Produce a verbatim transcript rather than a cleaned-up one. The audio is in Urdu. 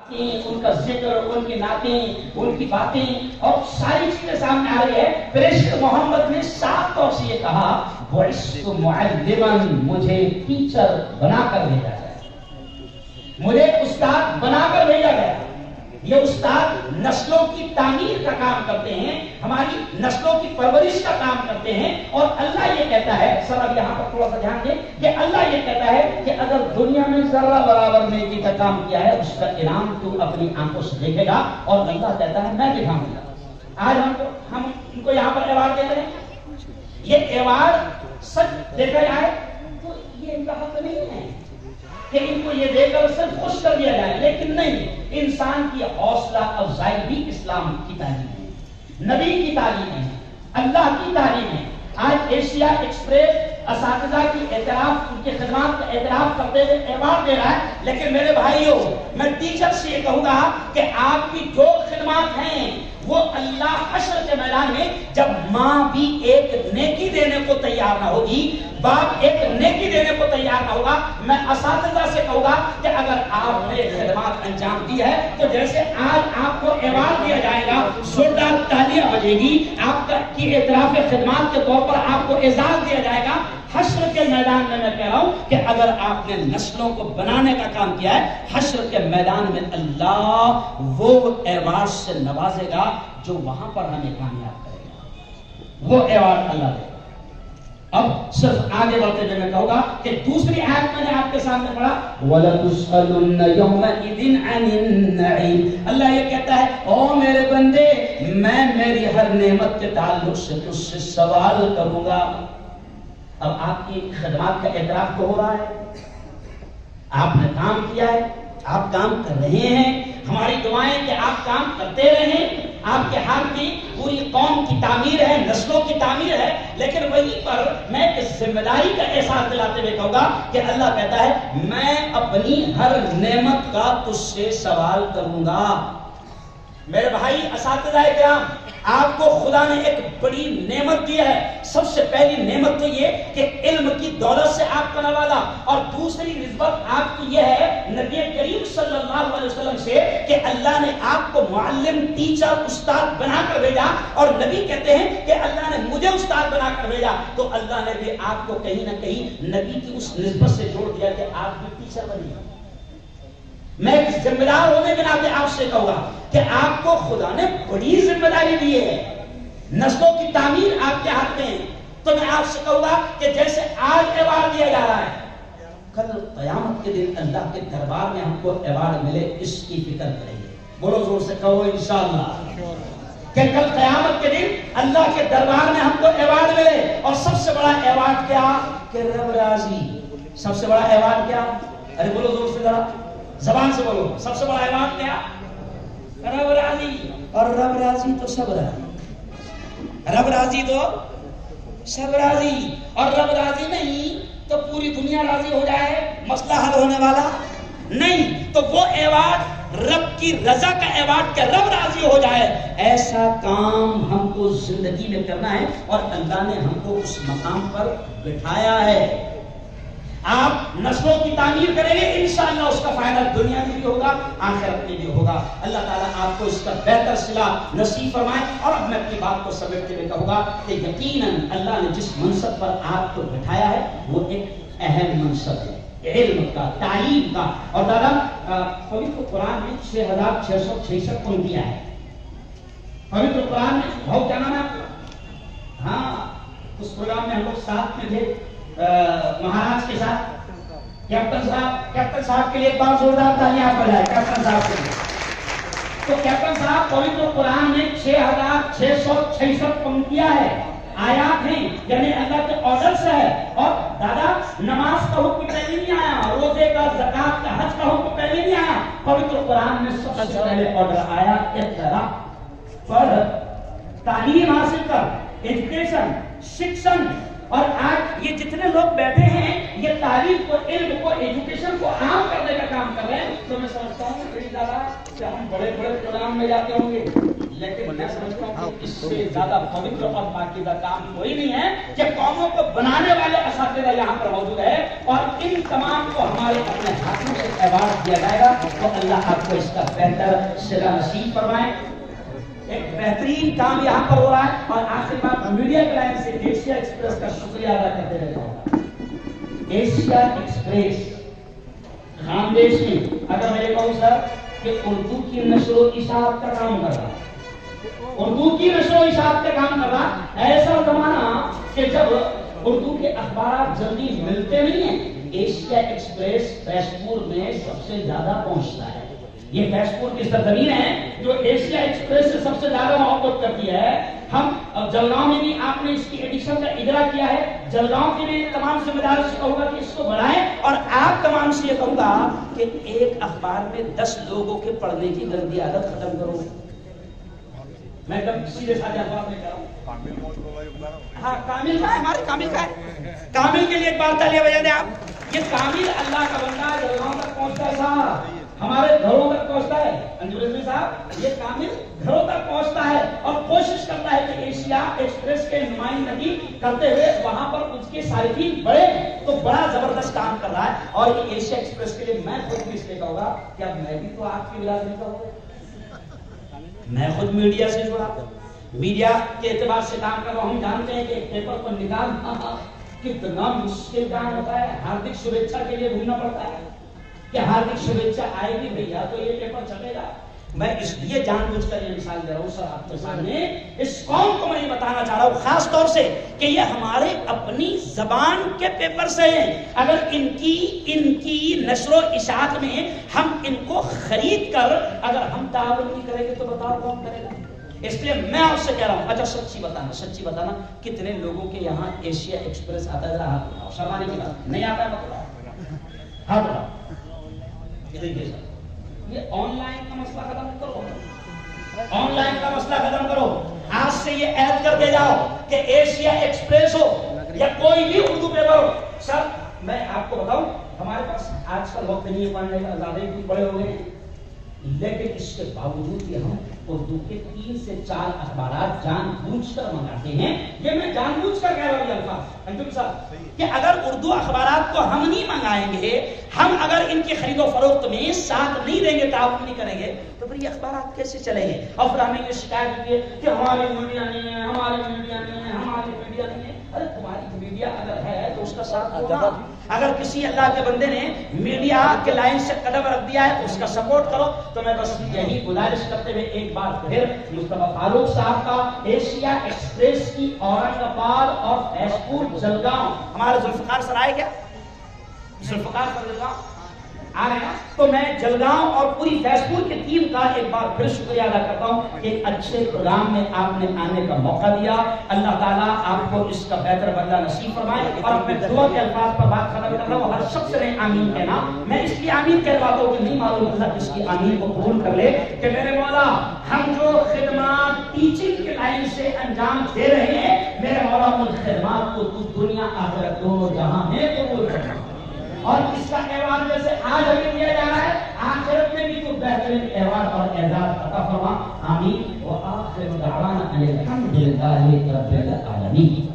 ان کا ذکر، ان کی نعتیں، ان کی باتیں اور ساری چیزیں سامنے آ رہی ہے۔ پریشر محمد نے صاف طور سے یہ کہا بعثت معلما، مجھے ٹیچر بنا کر بھیجا گیا، مجھے استاد بنا کر بھیجا گیا۔ یہ استاد نسلوں کی تعمیر کا کام کرتے ہیں، ہماری نسلوں کی پرورش کا کام کرتے ہیں، اور اللہ یہ کہتا ہے، سر اب یہاں پر تھوڑا سا دھیان دیں کہ اللہ یہ کہتا ہے کہ اگر دنیا میں ذرہ برابر نیکی کا کام کیا ہے اس کا انعام تو اپنی آنکھوں سے دیکھے گا، اور اللہ کہتا ہے میں دکھاؤں گا۔ آج ہم کو ہم ان کو یہاں پر ایوارڈ دیتے ہیں، یہ ایوارڈ سچ دیکھا جائے تو یہ ان کا حق نہیں ہے کہ ان کو یہ دے کر صرف خوش کر دیا جائے، لیکن نہیں، انسان کی حوصلہ افزائی بھی اسلام کی تعلیم ہے، نبی کی تعلیم ہے، اللہ کی تعلیم ہے۔ آج ایشیا ایکسپریس اساتذہ کی اعتراف، ان کی خدمات کا اعتراف کرتے ہوئے ایوارڈ دے رہا ہے، لیکن میرے بھائیوں میں ٹیچر سے یہ کہوں گا کہ آپ کی جو خدمات ہیں وہ اللہ حشر کے میدان میں جب ماں بھی ایک نیکی دینے کو تیار نہ ہوگی، باپ ایک نیکی دینے کو تیار نہ ہوگا، میں اساتذہ سے کہوں گا کہ اگر آپ نے خدمات انجام دی ہے تو جیسے آج آپ کو ایوارڈ دیا جائے گا، زوردار تالیاں بجے گی، آپ کی اعتراف خدمات کے طور پر آپ کو اعزاز دیا جائے گا۔ حشر کے میدان میں میں کہہ رہا ہوں کہ اگر آپ نے نسلوں کو بنانے کا کام کیا ہے، حشر کے میدان میں اللہ وہ ایوارڈ سے نوازے گا جو وہاں پر ہمیں کامیاب کرے گا، وہ ایوارڈ اللہ دے گا۔ اب صرف آگے بڑھتے ہوئے میں کہوں گا کہ دوسری آیت میں نے آپ کے سامنے پڑھا وَلَتُسْأَلُنَّ يَوْمَئِذٍ عَنِ النَّعِيمِ، اللہ یہ کہتا ہے او میرے بندے میں میری ہر نعمت کے تعلق سے تجھ سے سوال کروں گا۔ اب آپ کی خدمات کا اعتراف تو ہو رہا ہے، آپ نے کام کیا ہے، آپ کام کر رہے ہیں، ہماری دعائیں کہ آپ کام کرتے رہیں، آپ کے ہاتھ کی پوری قوم کی تعمیر ہے، نسلوں کی تعمیر ہے، لیکن وہیں پر میں اس ذمہ داری کا احساس دلاتے ہوئے کہوں گا کہ اللہ کہتا ہے میں اپنی ہر نعمت کا تجھ سے سوال کروں گا۔ میرے بھائی اساتذہ کرام، آپ کو خدا نے ایک بڑی نعمت دی ہے۔ سب سے پہلی نعمت تو یہ کہ علم کی دولت سے آپ کو نوازا، اور دوسری نسبت آپ کی یہ ہے نبی کریم صلی اللہ علیہ وسلم سے کہ اللہ نے آپ کو معلم، ٹیچر، استاد بنا کر بھیجا، اور نبی کہتے ہیں کہ اللہ نے مجھے استاد بنا کر بھیجا، تو اللہ نے بھی آپ کو کہیں نہ کہیں نبی کی اس نسبت سے جوڑ دیا کہ آپ بھی ٹیچر بنیے۔ میں ایک ذمہ دار ہونے کے ناطے آپ سے کہوں گا کہ آپ کو خدا نے بڑی ذمہ داری دی ہے، نسلوں کی تعمیر آپ کے ہاتھ میں ہے۔ تو میں آپ سے کہوں گا کہ جیسے آج ایوارڈ دیا جا رہا ہے، کل قیامت کے دن اللہ کے دربار میں ہم کو ایوارڈ ملے، اس کی فکر کریں گے۔ بولو زور سے کہو انشاءاللہ کہ کل قیامت کے دن اللہ کے دربار میں ہم کو ایوارڈ ملے، اور سب سے بڑا ایوارڈ کیا کہ رب راضی۔ سب سے بڑا ایوارڈ کیا؟ ارے بولو زور سے ذرا، زبان سے بولو، سب سے بڑا ایوارڈ کیا؟ رب راضی، اور رب راضی تو سب راضی، رب راضی تو سب راضی، اور رب راضی نہیں تو پوری دنیا راضی ہو جائے مسئلہ حل ہونے والا نہیں۔ تو وہ ایوارڈ رب کی رضا کا ایوارڈ کہ رب راضی ہو جائے، ایسا کام ہم کو زندگی میں کرنا ہے، اور اللہ نے ہم کو اس مقام پر بٹھایا ہے۔ آپ نسلوں کی تعمیر کریں گے، انشاءاللہ اس کا فائدہ دنیا میں بھی ہوگا، آخرت میں بھی ہوگا۔ اللہ تعالیٰ آپ کو اس کا بہتر صلہ نصیب فرمائے۔ اور اب میں اپنی بات کو سمیٹتے ہوئے کہوں گا کہ یقیناً اللہ نے جس منصب پر آپ کو بٹھایا ہے وہ ایک اہم منصب ہے، علم کا، تعلیم کا۔ اور دادا پوتر قرآن میں چھ ہزار چھ سو چھسٹھ پنکتیاں ہیں پوتر قرآن میں۔ بہت کیا نام ہے آپ کا؟ ہاں، اس پروگرام میں ہم لوگ ساتھ میں تھے مہاراج کے ساتھ، کیپٹن صاحب کیپٹن صاحب کے لیے ایک بار زوردار تالیاں بجائے کیپٹن صاحب کے لیے۔ تو کیپٹن صاحب پوتر قرآن میں چھ ہزار چھ سو چھسٹھ پنکتیاں ہے، آیات ہیں، یعنی اللہ کے آرڈر سے ہے۔ اور دادا نماز کا حکم پہلے نہیں آیا، روزے کا، زکات کا، حج کا حکم پہلے نہیں آیا، پوتر قرآن میں سب سے پہلے آرڈر آیا اقرا، پڑھ، تعلیم حاصل کر، ایجوکیشن، شکشن۔ اور آج یہ جتنے لوگ بیٹھے ہیں یہ تعلیم کو، علم کو، ایجوکیشن کو عام کرنے کا کام کر رہے ہیں۔ تو میں سمجھتا ہوں کہ دادا کہ ہم بڑے بڑے پروگرام میں جاتے ہوں گے، لیکن میں سمجھتا ہوں کہ اس سے زیادہ پوتر اور پاکیزہ کام کوئی نہیں ہے کہ قوموں کو بنانے والے اساتذہ یہاں پر موجود ہے اور ان تمام کو ہمارے اپنے ہاتھوں سے ایوارڈ دیا جائے گا. تو اللہ آپ کو اس کا بہتر صلہ نصیب فرمائے. ایک بہترین کام یہاں پر ہو رہا ہے. اور آخر بات میڈیا کے لائن سے ایشیا ایکسپریس کا شکریہ ادا کرتے رہتا ہوں. ایشیا ایکسپریس خاندیش میں اگر میں یہ کہوں سر کہ اردو کی نشر و اشاعت کا کام کر رہا اردو کی نشر و اشاعت کا کام کر رہا ایسا زمانہ کہ جب اردو کے اخبارات جلدی ملتے نہیں ہیں. ایشیا ایکسپریس فیس پور میں سب سے زیادہ پہنچتا ہے. یہ فیس پور کی سرزمین ہے جو ایشیا ایکسپریس سے سب سے زیادہ محبت کرتی ہے. ہم جلگاؤں میں بھی آپ نے اس کی ایڈیشن کا اجرا کیا ہے. جلگاؤں کے بھی تمام ذمہ دار سے کہوں گا کہ اس کو بڑھائیں اور آپ تمام سے یہ کہوں گا کہ ایک اخبار میں دس لوگوں کے پڑھنے کی گندی عادت ختم کرو. میں ایک دم سیدھے سادے الفاظ میں کہہ رہا ہوں. ہاں کامل کا ہے ہمارے کامل کا ہے. کامل کے لیے ایک بار تالیاں بجا دیں آپ. یہ کامل اللہ کا بندہ جلگاؤں تک پہنچتا ہے صاحب, ہمارے گھروں تک پہنچتا ہے. انجم رضوی صاحب یہ کامل گھروں تک پہنچتا ہے اور کوشش کرتا ہے کہ ایشیا ایکسپریس کے نمائندگی کرتے ہوئے وہاں پر اس کے صارفین بڑے تو بڑا زبردست کام کر رہا ہے. اور یہ ایشیا ایکسپریس کے لیے میں خود بھی اس لیے کہوں گا کہ اب میں بھی تو آپ کی برادری کا ہوں. میں خود میڈیا سے جڑا میڈیا کے اعتبار سے کام کر رہا ہوں. ہم جانتے ہیں کہ ایک پیپر پر نکالنا کتنا مشکل کام ہوتا ہے. ہاردک شبھیچھا کے لیے گھومنا پڑتا ہے کہ ہاردک شبھیچھا آئے گی بھیا تو یہ پیپر چھپے گا. میں اس لیے جان بوجھ کر یہ مثال دے رہا ہوں سر آپ کے سامنے. اس قوم کو میں یہ بتانا چاہ رہا ہوں خاص طور سے کہ یہ ہمارے اپنی زبان کے پیپر سے ہیں. اگر ان کی ان کی نشر و اشاعت میں ہم ان کو خرید کر اگر ہم تعاون نہیں کریں گے تو بتاؤ کون کرے گا. اس لیے میں آپ سے کہہ رہا ہوں اچھا سچی بتانا سچی بتانا کتنے لوگوں کے یہاں ایشیا ایکسپریس آتا ہے. ہاتھ بتاؤ, شرمانے کی بات نہیں آتا ہے بتاؤ, ہاتھ بتاؤ. دیکھیے سر یہ آن لائن کا مسئلہ ختم کرو, آن لائن کا مسئلہ ختم کرو. آج سے یہ عہد کر دے جاؤ کہ ایشیا ایکسپریس ہو یا کوئی بھی اردو پیپر ہو. سر میں آپ کو بتاؤں ہمارے پاس آج کل وقت نہیں ہے پڑھنے کا, زیادہ ہی بڑے ہو گئے ہیں, لیکن اس کے باوجود بھی ہم اردو کے تین سے چار اخبارات جان بوجھ کر منگاتے ہیں. یہ میں جان بوجھ کر کہہ رہا ہوں الفاظ انجم صاحب کہ اگر اردو اخبارات کو ہم نہیں منگائیں گے, ہم اگر ان کی خرید و فروخت میں ساتھ نہیں دیں گے, تعاون نہیں کریں گے تو پھر یہ اخبارات کیسے چلیں گے. اور پھر ہمیں یہ شکایت ہوتی ہے کہ ہماری میڈیا نہیں ہے, ہماری میڈیا نہیں ہے, ہماری میڈیا نہیں ہے. ارے تمہاری میڈیا اگر ہے تو اس کا ساتھ دو. اگر کسی اللہ کے بندے نے میڈیا کے لائن سے قدم رکھ دیا ہے اس کا سپورٹ کرو. تو میں بس یہی گزارش کرتے ہوئے ایک بار پھر مصطفیٰ فاروق صاحب کا ایشیا ایکسپریس کی اورنگ آباد اور فیس پور جلگاؤں, ہمارے ذوالفقار سر آئے کیا؟ ذوالفقار سر جلگاؤں آ رہے ہیں. تو میں جلگاؤں اور پوری فیس پور کی ٹیم کا ایک بار پھر شکریہ ادا کرتا ہوں کہ ایک اچھے پروگرام میں آپ نے آنے کا موقع دیا. اللہ تعالیٰ آپ کو اس کا بہتر بدلہ نصیب فرمائے. اور میں دعا کے الفاظ پر بات ختم کر رہا ہوں. ہر شخص نے آمین کہنا. میں اس لیے آمین کہلواتا ہوں کہ نہیں معلوم اللہ اس کی آمین کو قبول کر لے کہ میرے مولا ہم جو خدمات ٹیچنگ کے لائن سے انجام دے رہے ہیں میرے مولا ان خدمات کو تو دنیا آخرت دونوں جہاں میں قبول کرنا. اور اس کا ایوارڈ جیسے آج ہمیں دیا جا رہا ہے آخرت میں بھی تو بہترین ایوارڈ اور اعزاز عطا فرما. آمین. وآخر دعوانا ان الحمد للہ رب العالمین.